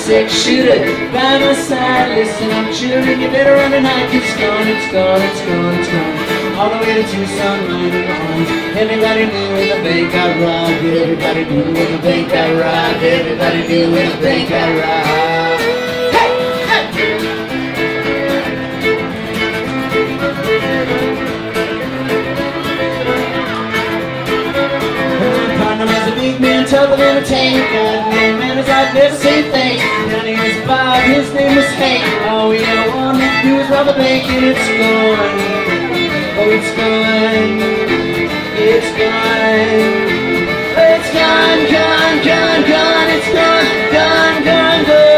6-shooter by my side. Listen up, children, you better run tonight. It's gone, it's gone, it's gone, it's gone. All the way to Tucson, mining on. Everybody knew when the bank got robbed. Everybody knew when the bank got robbed. Everybody knew when the bank got robbed. Hey, hey. My partner was a big man, tougher than a tank. God, man, I'd never say thanks. Down here was Bob, his name was Hank. All we ever wanted to do was rob a bank, and it's gone. Oh, it's gone. It's gone. It's gone, gone, gone, gone. It's gone, gone, gone, gone.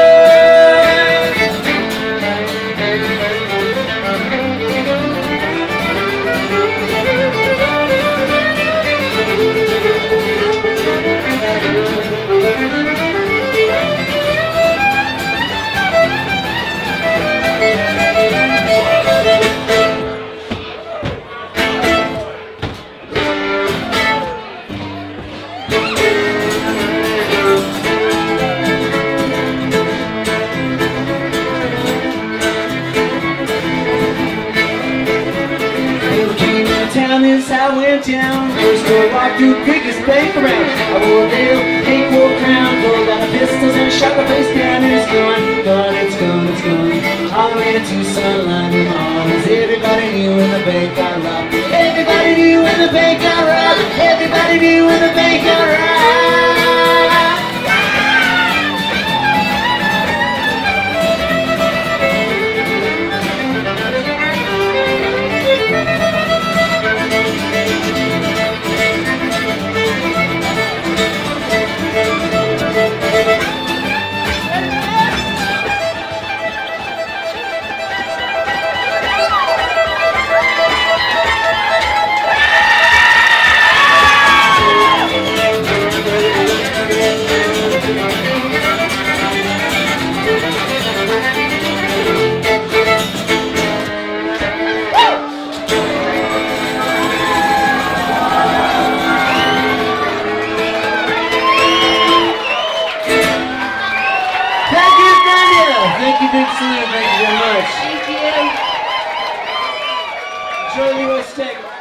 As I went down, first door walked through quickest bank around. I wore a veil, pink wore crown, pulled out the pistols and shot the face down. And it's gone, gone, it's gone, it's gone. All the way to Tucson, line arms. Everybody knew when the bank got robbed. Everybody knew when the bank got robbed. Everybody knew when the bank got robbed. Thank you, Big Slim. Thank you very much. Thank you. Enjoy the U.S. Tech.